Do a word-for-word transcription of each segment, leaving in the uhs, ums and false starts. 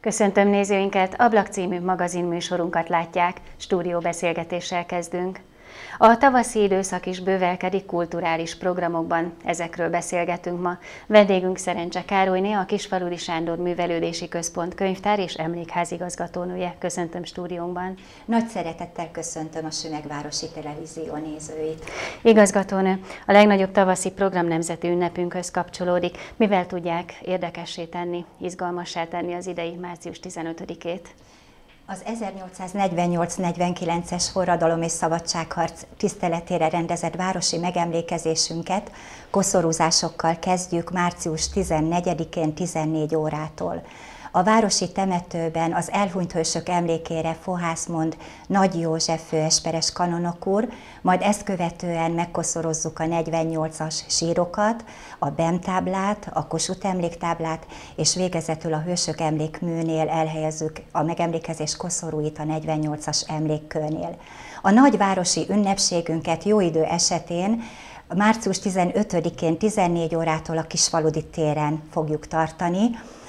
Köszöntöm nézőinket, Ablak című magazinműsorunkat látják, stúdióbeszélgetéssel kezdünk. A tavaszi időszak is bővelkedik kulturális programokban, ezekről beszélgetünk ma. Vendégünk Szerencse Károlyné, a Kisfaludy Sándor Művelődési Központ könyvtár és emlékházigazgatónője. Köszöntöm stúdiónkban. Nagy szeretettel köszöntöm a Sümegvárosi Televízió nézőit. Igazgatónő, a legnagyobb tavaszi program nemzeti ünnepünkhöz kapcsolódik. Mivel tudják érdekessé tenni, izgalmassá tenni az idei március tizenötödikét? Az ezernyolcszáznegyvennyolc negyvenkilences forradalom és szabadságharc tiszteletére rendezett városi megemlékezésünket koszorúzásokkal kezdjük március tizennegyedikén tizennégy órától. A városi temetőben az elhunyt hősök emlékére fohász mond Nagy József főesperes kanonok úr, majd ezt követően megkoszorozzuk a negyvennyolcas sírokat, a bemtáblát, a Kossuth emléktáblát, és végezetül a hősök emlékműnél elhelyezzük a megemlékezés koszorúit a negyvennyolcas emlékkőnél. A nagyvárosi ünnepségünket jó idő esetén március tizenötödikén tizennégy órától a Kisfaludy téren fogjuk tartani.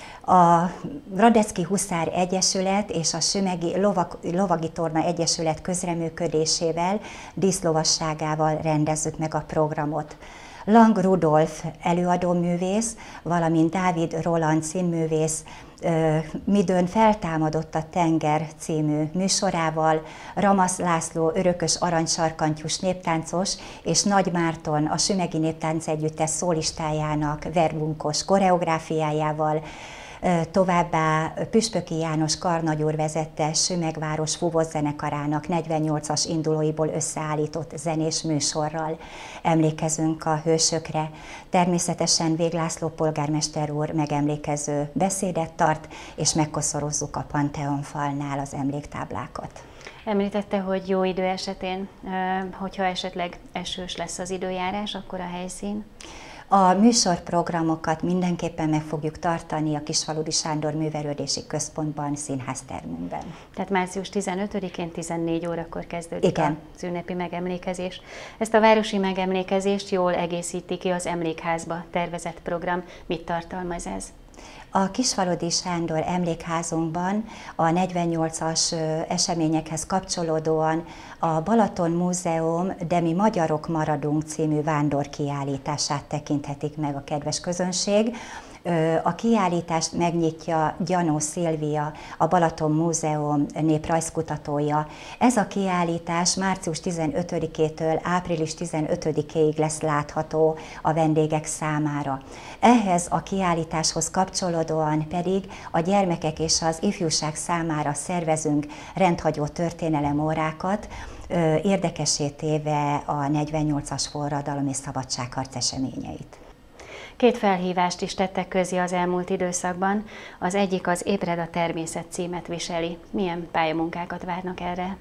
A Radecki Huszár Egyesület és a Sümegi Lovag, Lovagi Torna Egyesület közreműködésével, díszlovasságával rendezzük meg a programot. Lang Rudolf előadóművész, valamint Dávid Roland színművész Midőn feltámadott a tenger című műsorával, Ramasz László örökös aranysarkantyús néptáncos és Nagy Márton a Sümegi Néptánc Együttes szólistájának verbunkos koreográfiájával, továbbá Püspöki János karnagyúr vezette Sümegváros fúvózzenekarának negyvennyolcas indulóiból összeállított zenés műsorral emlékezünk a hősökre. Természetesen Végh László polgármester úr megemlékező beszédet tart, és megkoszorozzuk a Pantheon falnál az emléktáblákat. Említette, hogy jó idő esetén, hogyha esetleg esős lesz az időjárás, akkor a helyszín? A műsorprogramokat mindenképpen meg fogjuk tartani a Kisfaludy Sándor Művelődési Központban, színháztermünkben. Tehát március tizenötödikén tizennégy órakor kezdődik Igen. az ünnepi megemlékezés. Ezt a városi megemlékezést jól egészíti ki az Emlékházba tervezett program. Mit tartalmaz ez? A Kisfaludy Sándor emlékházunkban a negyvennyolcas eseményekhez kapcsolódóan a Balaton Múzeum De mi magyarok maradunk című vándorkiállítását tekinthetik meg a kedves közönség. A kiállítást megnyitja Gyanó Szilvia, a Balaton Múzeum néprajzkutatója. Ez a kiállítás március tizenötödikétől április tizenötödikéig lesz látható a vendégek számára. Ehhez a kiállításhoz kapcsolódóan pedig a gyermekek és az ifjúság számára szervezünk rendhagyó történelemórákat, érdekessé téve a negyvennyolcas forradalom és szabadságharc eseményeit. Két felhívást is tettek közzé az elmúlt időszakban. Az egyik az Ébred a természet címet viseli. Milyen pályamunkákat várnak erre?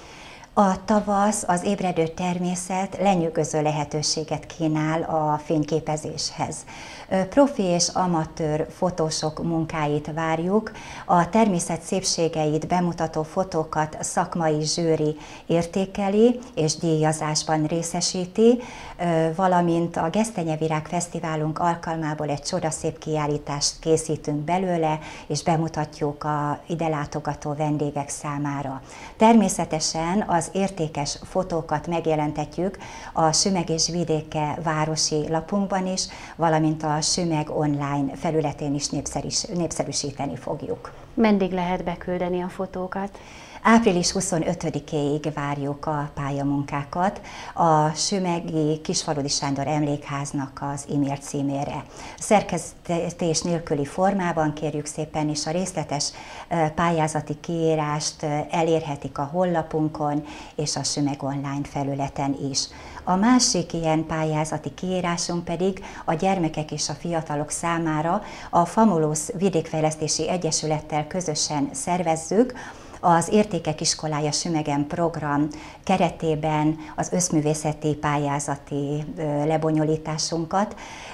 A tavasz, az ébredő természet lenyűgöző lehetőséget kínál a fényképezéshez. Profi és amatőr fotósok munkáit várjuk, a természet szépségeit bemutató fotókat szakmai zsűri értékeli és díjazásban részesíti, valamint a Gesztenyevirág Fesztiválunk alkalmából egy csodaszép kiállítást készítünk belőle, és bemutatjuk a ide látogató vendégek számára. Természetesen az értékes fotókat megjelentetjük a Sümeg és Vidéke városi lapunkban is, valamint a Sümeg online felületén is népszerűsíteni fogjuk. Meddig lehet beküldeni a fotókat? április huszonötödikéig várjuk a pályamunkákat a Sümegi Kisfaludy Sándor Emlékháznak az e-mail címére. Szerkesztés nélküli formában kérjük szépen, és a részletes pályázati kiírást elérhetik a honlapunkon és a Sümeg online felületen is. A másik ilyen pályázati kiírásunk pedig a gyermekek és a fiatalok számára a Famulus Vidékfejlesztési Egyesülettel közösen szervezzük, az Értékek Iskolája Sümegen program keretében az összművészeti pályázati lebonyolításunkat.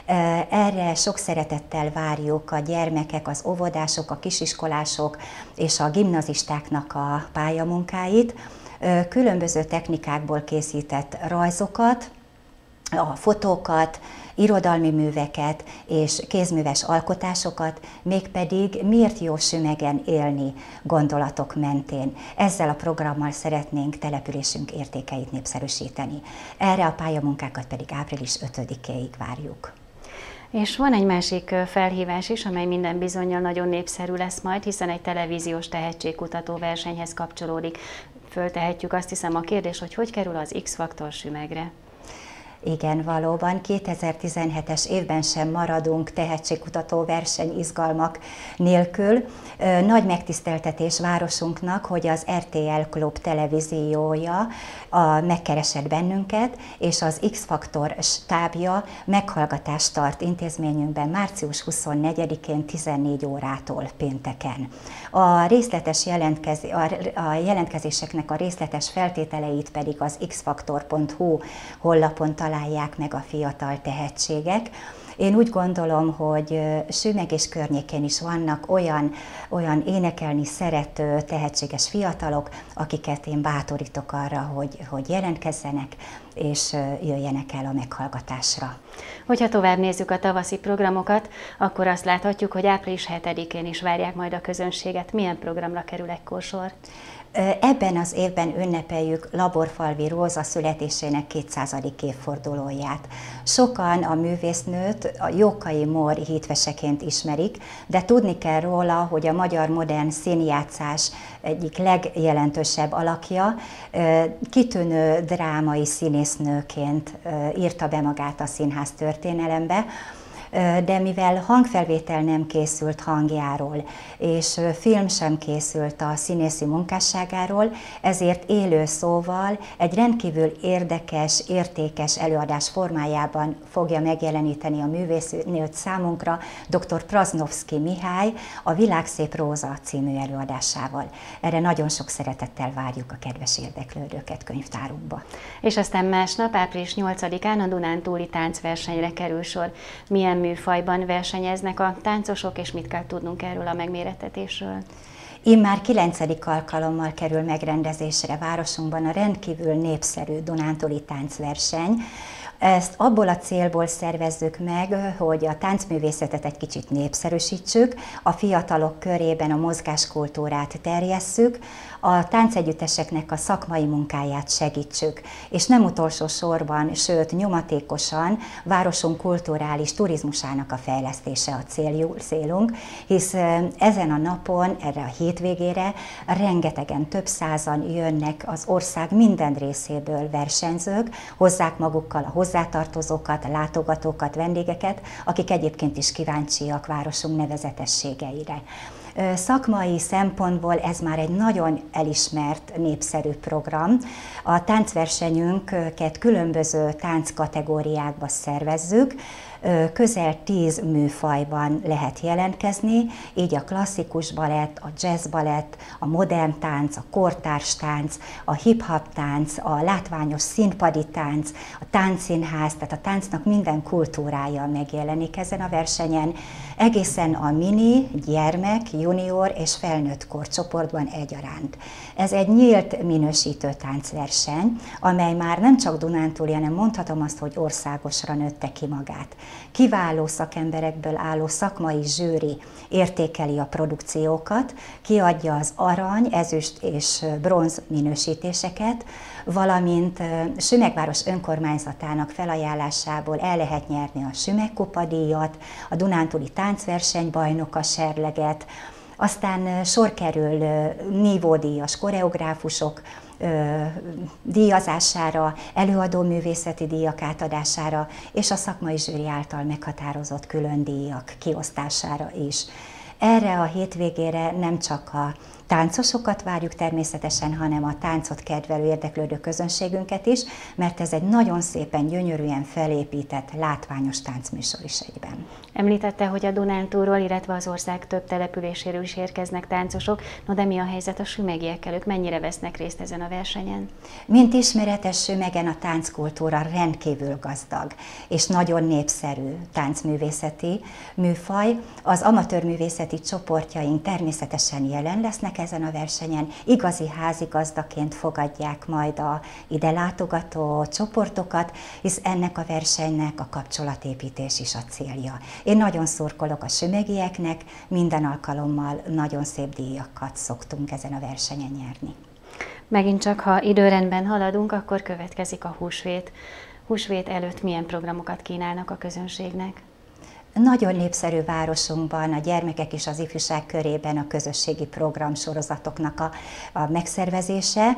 Erre sok szeretettel várjuk a gyermekek, az óvodások, a kisiskolások és a gimnazistáknak a pályamunkáit. Különböző technikákból készített rajzokat, a fotókat, irodalmi műveket és kézműves alkotásokat, mégpedig miért jó Sümegen élni gondolatok mentén. Ezzel a programmal szeretnénk településünk értékeit népszerűsíteni. Erre a pályamunkákat pedig április ötödikéig várjuk. És van egy másik felhívás is, amely minden bizonnyal nagyon népszerű lesz majd, hiszen egy televíziós tehetségkutató versenyhez kapcsolódik. Föltehetjük azt hiszem a kérdés, hogy hogy kerül az X-faktor Sümegre. Igen, valóban kétezer-tizenhetes évben sem maradunk tehetségkutató verseny izgalmak nélkül. Nagy megtiszteltetés városunknak, hogy az er té el Klub televíziója a, megkeresett bennünket, és az X-faktor stábja meghallgatást tart intézményünkben március huszonnegyedikén tizennégy órától pénteken. A, részletes jelentkez, a, a jelentkezéseknek a részletes feltételeit pedig az x faktor pont hu honlapon találják meg a fiatal tehetségek. Én úgy gondolom, hogy Sümeg és környékén is vannak olyan, olyan énekelni szerető, tehetséges fiatalok, akiket én bátorítok arra, hogy, hogy jelentkezzenek és jöjjenek el a meghallgatásra. Hogyha tovább nézzük a tavaszi programokat, akkor azt láthatjuk, hogy április hetedikén is várják majd a közönséget. Milyen programra kerül ekkor sor? Ebben az évben ünnepeljük Laborfalvi Róza születésének kétszázadik évfordulóját. Sokan a művésznőt a Jókai Mór hitveseként ismerik, de tudni kell róla, hogy a magyar modern színjátszás egyik legjelentősebb alakja, kitűnő drámai színésznőként írta be magát a színház történelembe, de mivel hangfelvétel nem készült hangjáról, és film sem készült a színészi munkásságáról, ezért élő szóval egy rendkívül érdekes, értékes előadás formájában fogja megjeleníteni a művésznőt számunkra dr. Praznovszky Mihály a Világszép Róza című előadásával. Erre nagyon sok szeretettel várjuk a kedves érdeklődőket könyvtárunkba. És aztán másnap, április nyolcadikán a Dunántúli táncversenyre kerül sor. Milyen műfajban versenyeznek a táncosok, és mit kell tudnunk erről a megmérettetésről? Immár kilencedik alkalommal kerül megrendezésre városunkban a rendkívül népszerű Dunántúli táncverseny. Ezt abból a célból szervezzük meg, hogy a táncművészetet egy kicsit népszerűsítsük, a fiatalok körében a mozgáskultúrát terjesszük, a táncegyütteseknek a szakmai munkáját segítsük, és nem utolsó sorban, sőt nyomatékosan városunk kulturális turizmusának a fejlesztése a célunk, hisz ezen a napon, erre a hétvégére rengetegen, több százan jönnek az ország minden részéből versenyzők, hozzák magukkal a hozzátartozókat, a látogatókat, vendégeket, akik egyébként is kíváncsiak városunk nevezetességeire. Szakmai szempontból ez már egy nagyon elismert, népszerű program. A táncversenyünket különböző tánckategóriákba szervezzük, közel tíz műfajban lehet jelentkezni, így a klasszikus balett, a jazz balett, a modern tánc, a kortárs tánc, a hip-hop tánc, a látványos színpadi tánc, a táncszínház, tehát a táncnak minden kultúrája megjelenik ezen a versenyen, egészen a mini, gyermek, junior és felnőtt korcsoportban egyaránt. Ez egy nyílt minősítő táncverseny, amely már nem csak Dunántúli, hanem mondhatom azt, hogy országosra nőtte ki magát. Kiváló szakemberekből álló szakmai zsűri értékeli a produkciókat, kiadja az arany, ezüst és bronz minősítéseket, valamint Sümegváros önkormányzatának felajánlásából el lehet nyerni a Sümeg Kupa díjat, a Dunántúli táncverseny bajnoka serleget, aztán sor kerül nívódíjas koreográfusok díjazására, előadóművészeti díjak átadására és a szakmai zsűri által meghatározott külön díjak kiosztására is. Erre a hétvégére nem csak a táncosokat várjuk természetesen, hanem a táncot kedvelő, érdeklődő közönségünket is, mert ez egy nagyon szépen, gyönyörűen felépített, látványos táncműsor is egyben. Említette, hogy a Dunántúlról, illetve az ország több településéről is érkeznek táncosok, no de mi a helyzet a sümegiekkel, ők mennyire vesznek részt ezen a versenyen? Mint ismeretes, Sümegen a tánckultúra rendkívül gazdag, és nagyon népszerű táncművészeti műfaj. Az amatőrművészeti csoportjaink természetesen jelen lesznek ezen a versenyen igazi házigazdaként fogadják majd a ide látogató csoportokat, hisz ennek a versenynek a kapcsolatépítés is a célja. Én nagyon szurkolok a sümegieknek, minden alkalommal nagyon szép díjakat szoktunk ezen a versenyen nyerni. Megint csak, ha időrendben haladunk, akkor következik a húsvét. Húsvét előtt milyen programokat kínálnak a közönségnek? Nagyon népszerű városunkban a gyermekek és az ifjúság körében a közösségi programsorozatoknak a, a megszervezése.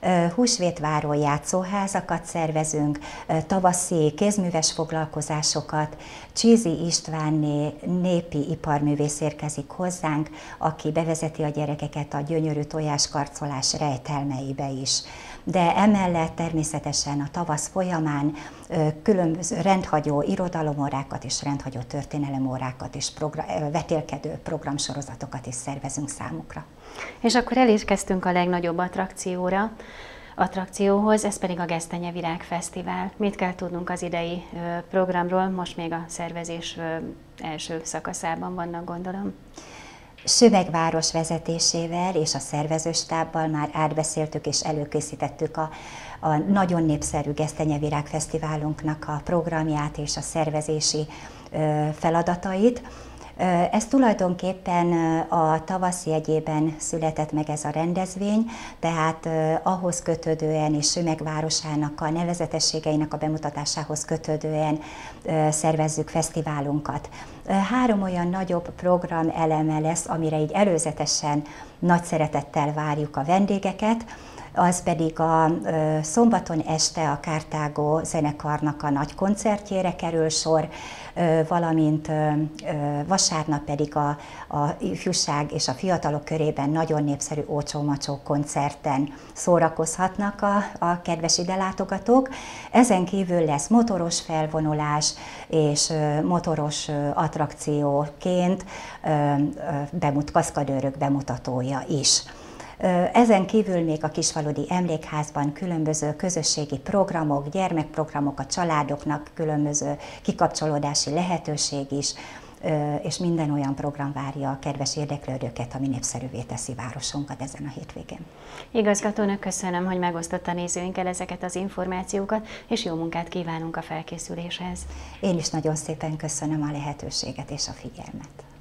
Húsvétváró játszóházakat szervezünk, tavaszi kézműves foglalkozásokat. Csízi Istvánné népi iparművész érkezik hozzánk, aki bevezeti a gyerekeket a gyönyörű tojáskarcolás rejtelmeibe is. De emellett természetesen a tavasz folyamán különböző rendhagyó irodalomórákat és rendhagyó történelemórákat és program, vetélkedő programsorozatokat is szervezünk számukra. És akkor elérkeztünk a legnagyobb attrakcióra, attrakcióhoz, ez pedig a Gesztenye Virágfesztivál. Mit kell tudnunk az idei programról? Most még a szervezés első szakaszában vannak, gondolom. Sümegváros vezetésével és a szervezőstábbal már átbeszéltük és előkészítettük a, a nagyon népszerű Gesztenye Virágfesztiválunknak a programját és a szervezési ö, feladatait. Ez tulajdonképpen a tavasz jegyében született meg ez a rendezvény, tehát ahhoz kötődően és Sümegvárosának a nevezetességeinek a bemutatásához kötődően szervezzük fesztiválunkat. Három olyan nagyobb program eleme lesz, amire így előzetesen nagy szeretettel várjuk a vendégeket. Az pedig a ö, szombaton este a Kártágó zenekarnak a nagy koncertjére kerül sor, ö, valamint ö, ö, vasárnap pedig a, a ifjúság és a fiatalok körében nagyon népszerű Ócsó-Macsó koncerten szórakozhatnak a, a kedves idelátogatók. Ezen kívül lesz motoros felvonulás és ö, motoros ö, attrakcióként ö, ö, bemut, kaszkadőrök bemutatója is. Ezen kívül még a Kisfaludy Emlékházban különböző közösségi programok, gyermekprogramok, a családoknak különböző kikapcsolódási lehetőség is, és minden olyan program várja a kedves érdeklődőket, ami népszerűvé teszi városunkat ezen a hétvégén. Igazgatónak köszönöm, hogy megosztotta nézőinkkel ezeket az információkat, és jó munkát kívánunk a felkészüléshez. Én is nagyon szépen köszönöm a lehetőséget és a figyelmet.